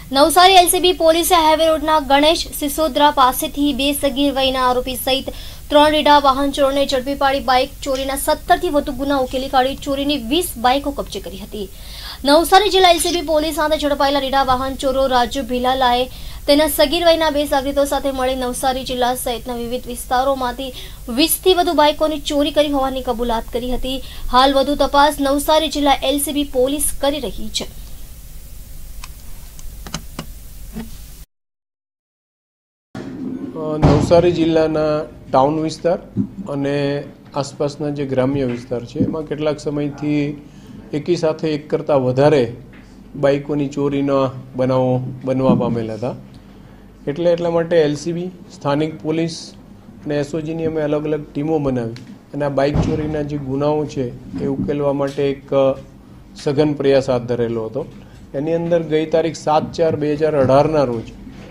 Navsari LCB પોલીસે highway રોડના ગણેશ સિસોદરા પાસેથી 2 સગીર વયના આરોપી સહિત 3 રીઢા વાહન ચોરોને ઝડપી પાડી બાઇક ચોરીના 17થી વધુ ગુના ઉકેલી કાઢી ચોરીની 20 બાઇકો કબજે કરી હતી। નવસારી જિલ્લા એલસીબી પોલીસ સાથે ઝડપાયેલા રીઢા વાહન ચોરો રાજુ ભીલાલાએ તેના સગીર વયના 2 સાગરીતો સાથે મળી નવસારી જિલ્લા સહિતના વિવિધ વિસ્તારોમાંથી 20થી વધુ બાઇકોની ચોરી કરી હોવાની કબૂલાત કરી હતી। હાલ વધુ તપાસ નવસારી જિલ્લા એલસીબી પોલીસ કરી રહી છે। નવસારી જિલ્લાના ટાઉન વિસ્તાર અને આસપાસના જે ગ્રામ્ય વિસ્તાર છે એમાં કેટલાક સમયથી એકી સાથે એક કરતાં વધારે બાઇકોની ચોરીના બનાવો બનવા પામેલા હતા। એટલા માટે એલસીબી, સ્થાનિક પોલીસ અને એસઓજીની અમે અલગ અલગ ટીમો બનાવી અને આ બાઇક ચોરીના જે ગુનાઓ છે એ ઉકેલવા માટે એક સઘન પ્રયાસ હાથ ધરેલો હતો। એની અંદર ગઈ તારીખ 7/4/2018ના રોજ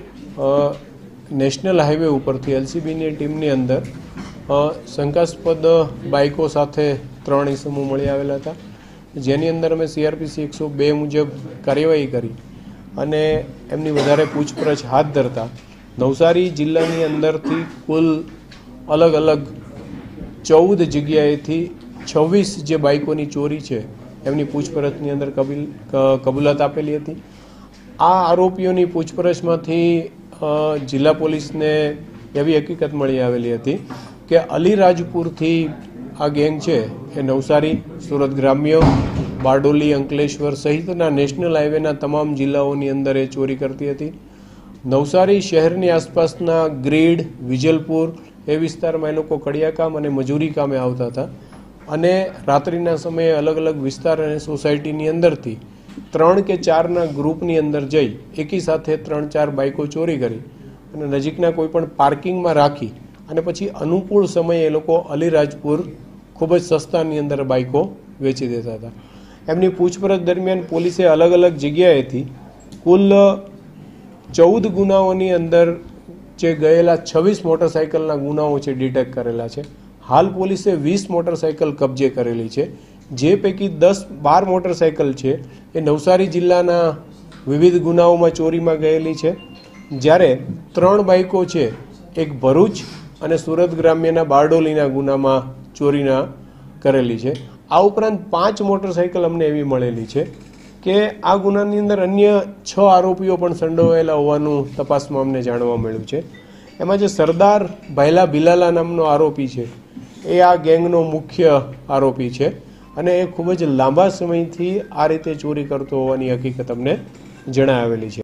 નેશનલ હાઈવે ઉપરથી એલસીબીની ટીમની અંદર શંકાસ્પદ બાઇકો સાથે 3 ઇસમો મળી આવેલા હતા, જેની અંદર અમે CRPC 102 મુજબ કાર્યવાહી કરી અને એમની વધારે પૂછપરછ હાથ ધરતા નવસારી જિલ્લાની અંદરથી કુલ અલગ અલગ 14 જગ્યાએથી 26 જે બાઇકોની ચોરી છે એમની પૂછપરછની અંદર કબૂલાત આપેલી હતી। આ આરોપીઓની પૂછપરછમાંથી જિલ્લા પોલીસને એવી હકીકત મળી આવેલી હતી કે અલીરાજપુરથી આ ગેંગ છે એ નવસારી, સુરત ગ્રામ્ય, બારડોલી, અંકલેશ્વર સહિતના નેશનલ હાઈવેના તમામ જિલ્લાઓની અંદર એ ચોરી કરતી હતી। નવસારી શહેરની આસપાસના ગ્રીડ, વિજલપુર એ વિસ્તારમાં એ લોકો કડિયા કામ અને મજૂરી કામે આવતા હતા અને રાત્રિના સમયે અલગ અલગ વિસ્તાર અને સોસાયટીની અંદરથી 3 કે 4ના ગ્રુપની અંદર જઈ એકી સાથે 3-4 બાઇકો ચોરી કરી અને નજીકના કોઈ પણ પાર્કિંગમાં રાખી અને પછી અનુકૂળ સમયે એ લોકો અલીરાજપુર ખૂબ જ સસ્તાની અંદર બાઇકો વેચી દેતા હતા। એમની પૂછપરછ દરમિયાન પોલીસે અલગ અલગ જગ્યાએથી કુલ 14 ગુનાઓની અંદર જે ગયેલા 26 મોટરસાઇકલના ગુનાઓ છે ડિટેક્ટ કરેલા છે। હાલ પોલીસે 20 મોટરસાઇકલ કબજે કરેલી છે, જે પૈકી 10-12 મોટરસાઇકલ છે એ નવસારી જિલ્લાના વિવિધ ગુનાઓમાં ચોરીમાં ગયેલી છે, જ્યારે 3 બાઇકો છે એક ભરૂચ અને સુરત ગ્રામ્યના બારડોલીના ગુનામાં ચોરીના કરેલી છે। આ ઉપરાંત 5 મોટરસાઇકલ અમને એવી મળેલી છે કે આ ગુનાની અંદર અન્ય 6 આરોપીઓ પણ સંડોવાયેલા હોવાનું તપાસમાં અમને જાણવા મળ્યું છે। એમાં જે સરદાર ભાયલા ભીલાલા નામનો આરોપી છે એ આ ગેંગનો મુખ્ય આરોપી છે અને એ ખૂબ જ લાંબા સમયથી આ રીતે ચોરી કરતો હોવાની હકીકત અમને જણાવેલી છે।